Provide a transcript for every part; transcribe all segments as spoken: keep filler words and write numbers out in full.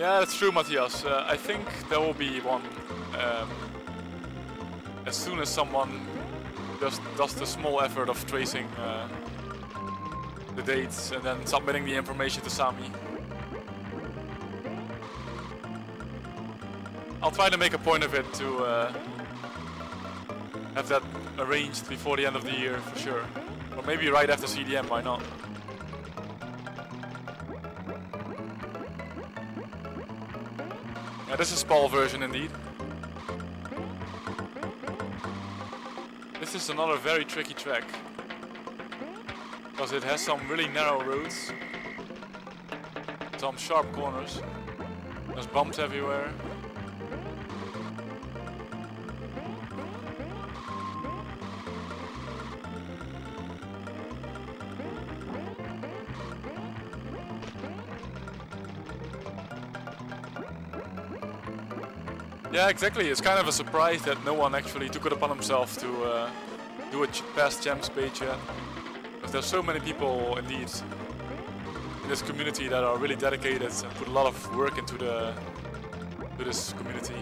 Yeah, that's true, Matthias. Uh, I think there will be one um, as soon as someone just does the small effort of tracing uh, the dates and then submitting the information to Sami. I'll try to make a point of it to uh, have that arranged before the end of the year for sure. Or maybe right after C D M, why not? Yeah, this is Paul version indeed. This is another very tricky track. Because it has some really narrow roads. Some sharp corners. There's bumps everywhere. Yeah, exactly. It's kind of a surprise that no one actually took it upon himself to uh, do a ch past Gems page yet. Because there's so many people, indeed, in this community that are really dedicated and put a lot of work into the to this community.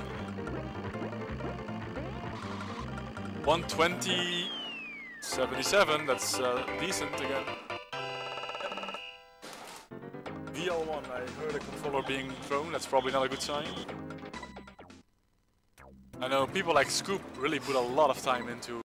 one twenty seventy-seven, that's uh, decent again. V L one, I heard a controller being thrown, that's probably not a good sign. I know people like Scoop really put a lot of time into